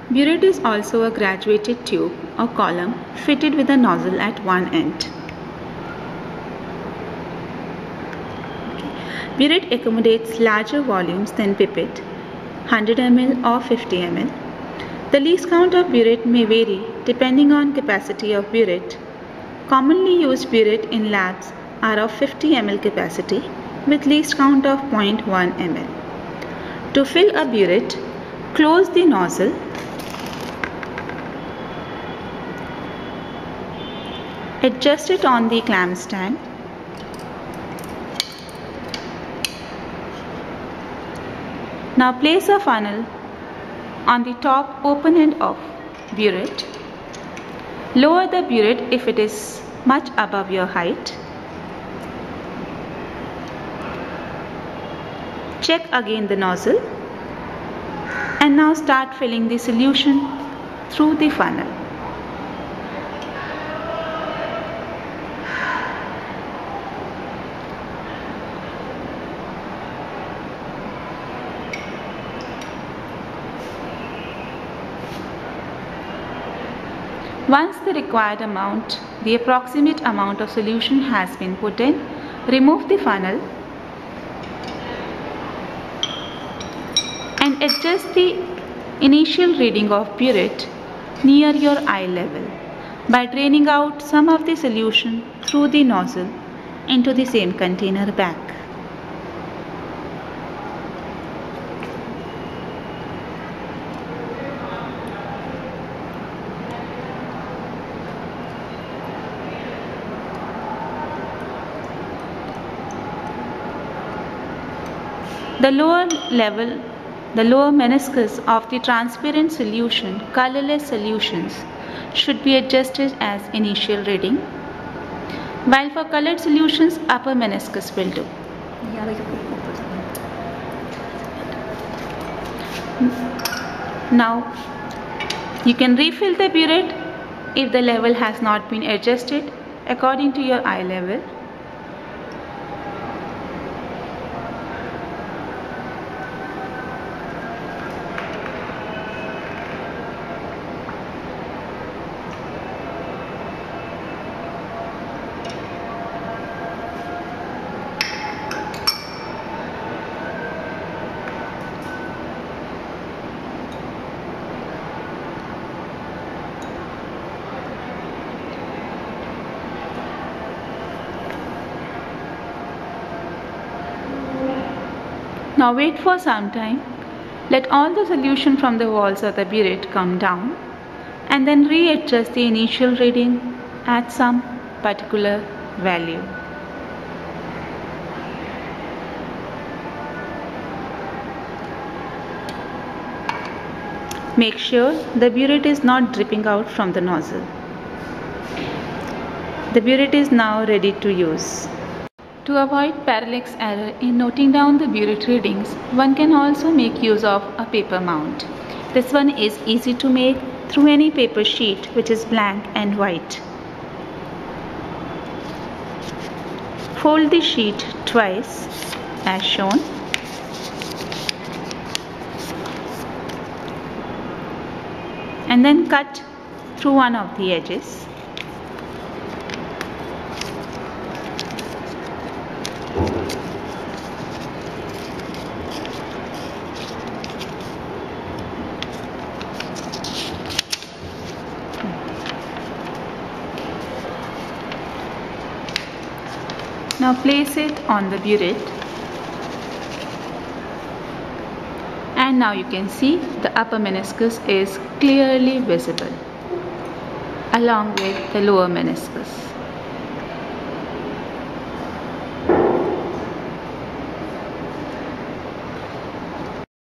Burette is also a graduated tube or column fitted with a nozzle at one end. Burette accommodates larger volumes than pipette, 100 ml or 50 ml. The least count of burette may vary depending on capacity of burette. Commonly used burette in labs are of 50 ml capacity with least count of 0.1 ml. To fill a burette, close the nozzle . Adjust it on the clamp stand . Now place a funnel on the top open end of burette. Lower the burette if it is much above your height. Check again the nozzle and now start filling the solution through the funnel. Once the required amount, the approximate amount of solution has been put in, remove the funnel and adjust the initial reading of burette near your eye level by draining out some of the solution through the nozzle into the same container back. The lower meniscus of the transparent solution, colorless solutions, should be adjusted as initial reading, while for colored solutions, upper meniscus will do. Now, you can refill the burette if the level has not been adjusted according to your eye level. Now wait for some time, let all the solution from the walls of the burette come down and then readjust the initial reading at some particular value. Make sure the burette is not dripping out from the nozzle. The burette is now ready to use. To avoid parallax error in noting down the burette readings, one can also make use of a paper mount. This one is easy to make through any paper sheet which is blank and white. Fold the sheet twice as shown. And then cut through one of the edges. Now place it on the burette, and now you can see the upper meniscus is clearly visible along with the lower meniscus.